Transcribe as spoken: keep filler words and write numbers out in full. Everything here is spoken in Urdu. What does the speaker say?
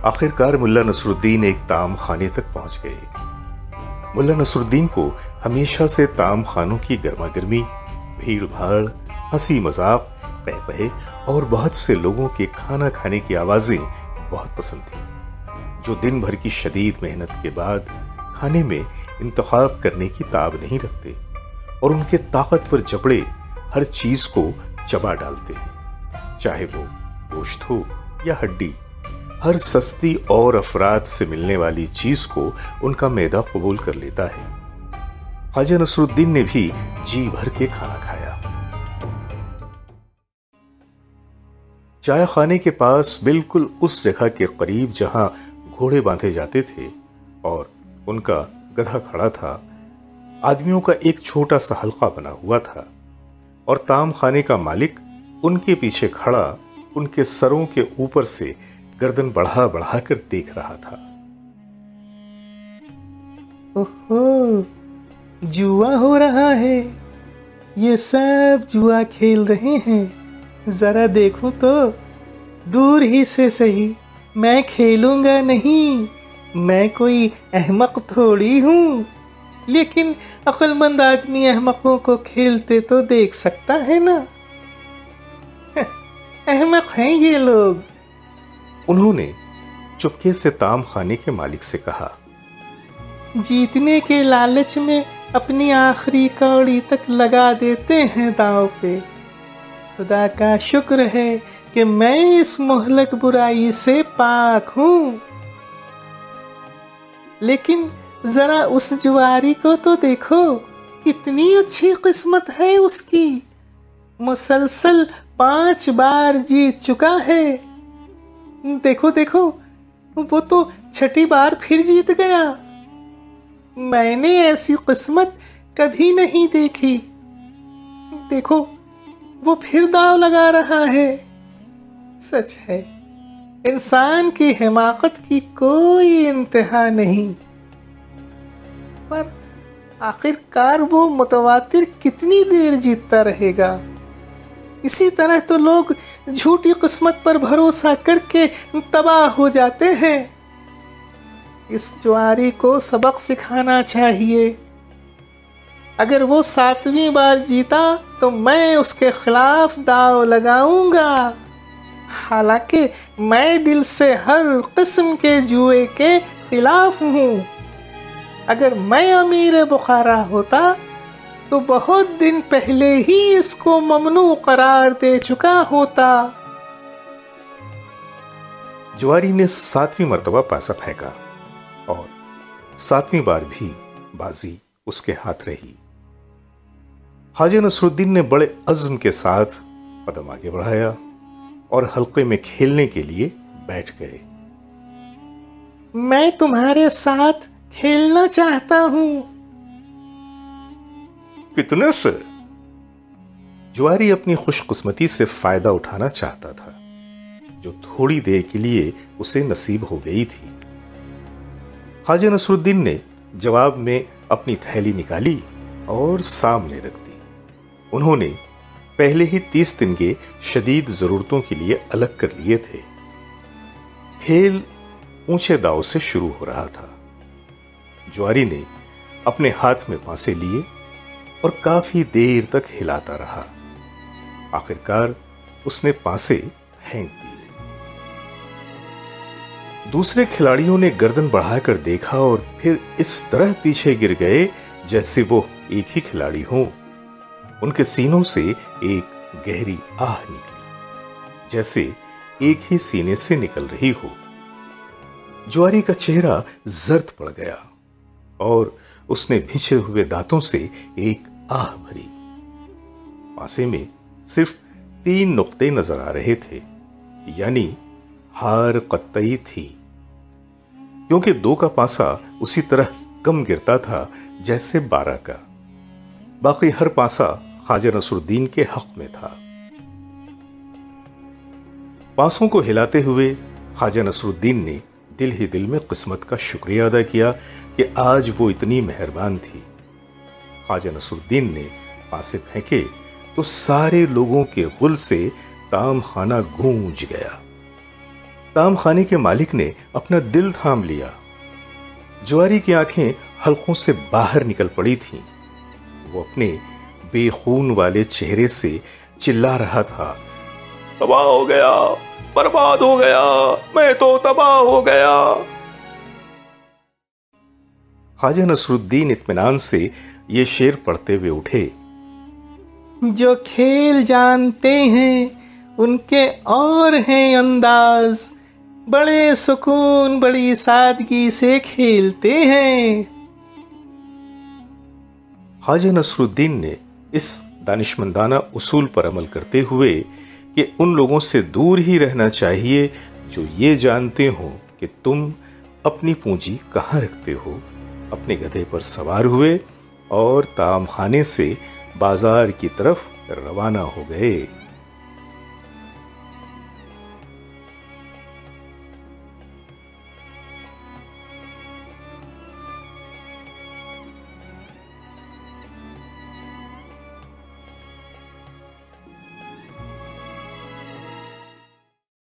آخرکار ملا نصرالدین ایک تام خانے تک پہنچ گئے۔ ملا نصرالدین کو ہمیشہ سے تام خانوں کی گرما گرمی، بھیڑ بھاڑ، ہنسی مذاق، قہقہے اور بہت سے لوگوں کے کھانا کھانے کی آوازیں بہت پسند تھیں، جو دن بھر کی شدید محنت کے بعد کھانے میں انتخاب کرنے کی تاب نہیں رکھتے اور ان کے طاقتور جبڑے ہر چیز کو چبا ڈالتے ہیں، چاہے وہ گوشت ہو یا ہڈی۔ ہر سستی اور افراد سے ملنے والی چیز کو ان کا معدہ قبول کر لیتا ہے۔ خواجہ نصرالدین نے بھی جی بھر کے کھانا کھایا۔ چائے خانے کے پاس بالکل اس جگہ کے قریب جہاں گھوڑے باندھے جاتے تھے اور ان کا گدھا کھڑا تھا، آدمیوں کا ایک چھوٹا سا حلقہ بنا ہوا تھا اور تام خانے کا مالک ان کے پیچھے کھڑا ان کے سروں کے اوپر سے گردن بڑھا بڑھا کر دیکھ رہا تھا۔ اوہو، جوا ہو رہا ہے، یہ سب جوا کھیل رہے ہیں، ذرا دیکھوں تو، دور ہی سے صحیح، میں کھیلوں گا نہیں، میں کوئی احمق تھوڑی ہوں، لیکن عقل مند آدمی احمقوں کو کھیلتے تو دیکھ سکتا ہے نا۔ احمق ہیں یہ لوگ۔ انہوں نے چپکے سے تام خانے کے مالک سے کہا، جیتنے کے لالچ میں اپنی آخری کوڑی تک لگا دیتے ہیں داؤ پہ۔ خدا کا شکر ہے کہ میں اس مہلک برائی سے پاک ہوں، لیکن ذرا اس جواری کو تو دیکھو، کتنی اچھی قسمت ہے اس کی، مسلسل پانچ بار جیت چکا ہے۔ دیکھو دیکھو، وہ تو چھٹی بار پھر جیت گیا۔ میں نے ایسی قسمت کبھی نہیں دیکھی۔ دیکھو، وہ پھر داؤ لگا رہا ہے۔ سچ ہے، انسان کی حماقت کی کوئی انتہا نہیں، پر آخر کار وہ متواتر کتنی دیر جیتتا رہے گا؟ اسی طرح تو لوگ جھوٹی قسمت پر بھروسہ کر کے تباہ ہو جاتے ہیں۔ اس جواری کو سبق سکھانا چاہیے۔ اگر وہ ساتویں بار جیتا تو میں اس کے خلاف داؤ لگاؤں گا، حالانکہ میں دل سے ہر قسم کے جوئے کے خلاف ہوں۔ اگر میں امیر بخارا ہوتا تو بہت دن پہلے ہی اس کو ممنوع قرار دے چکا ہوتا۔ جواری نے ساتویں مرتبہ پاسا پھینکا اور ساتویں بار بھی بازی اس کے ہاتھ رہی۔ خواجہ نصرالدین نے بڑے عزم کے ساتھ قدم آگے بڑھایا اور حلقے میں کھیلنے کے لیے بیٹھ گئے۔ میں تمہارے ساتھ کھیلنا چاہتا ہوں۔ کتنے سے؟ جواری اپنی خوش قسمتی سے فائدہ اٹھانا چاہتا تھا، جو تھوڑی دیر کے لیے اسے نصیب ہو گئی تھی۔ خواجہ نصرالدین نے جواب میں اپنی تھیلی نکالی اور سامنے رکھ دی۔ انہوں نے پہلے ہی تیس دن کے شدید ضرورتوں کے لیے الگ کر لیے تھے۔ کھیل اونچے داؤ سے شروع ہو رہا تھا۔ جواری نے اپنے ہاتھ میں پانسے لیے اور کافی دیر تک ہلاتا رہا۔ آخرکار اس نے پانسے پھینک دیے۔ دوسرے کھلاڑیوں نے گردن بڑھا کر دیکھا اور پھر اس طرح پیچھے گر گئے جیسے وہ ایک ہی کھلاڑی ہوں۔ ان کے سینوں سے ایک گہری آہ نکلی، جیسے ایک ہی سینے سے نکل رہی ہو۔ جواری کا چہرہ زرد پڑ گیا اور اس نے بھنچے ہوئے دانتوں سے ایک آہ بھری۔ پانسے میں صرف تین نقطے نظر آ رہے تھے، یعنی ہار قطعی تھی، کیونکہ دو کا پانسا اسی طرح کم گرتا تھا جیسے بارہ کا۔ باقی ہر پانسا خواجہ نصرالدین کے حق میں تھا۔ پانسوں کو ہلاتے ہوئے خواجہ نصرالدین نے دل ہی دل میں قسمت کا شکریہ ادا کیا کہ آج وہ اتنی مہربان تھی۔ خواجہ نصرالدین نے پانسے پھینکے تو سارے لوگوں کے غل سے تام خانہ گونج گیا۔ ताम खाने के मालिक ने अपना दिल थाम लिया। जुआरी की आंखें हलकों से बाहर निकल पड़ी थीं। वो अपने बेखून वाले चेहरे से चिल्ला रहा था, तबाह हो गया, बर्बाद हो गया, मैं तो तबाह हो गया। ख्वाजा नसरुद्दीन इत्मीनान से ये शेर पढ़ते हुए उठे। जो खेल जानते हैं उनके और हैं अंदाज, बड़े सुकून बड़ी सादगी से खेलते हैं। ख्वाजा नसरुद्दीन ने इस दानिशमंदाना उसूल पर अमल करते हुए कि उन लोगों से दूर ही रहना चाहिए जो ये जानते हो कि तुम अपनी पूंजी कहाँ रखते हो, अपने गधे पर सवार हुए और ताम खाने से बाजार की तरफ रवाना हो गए।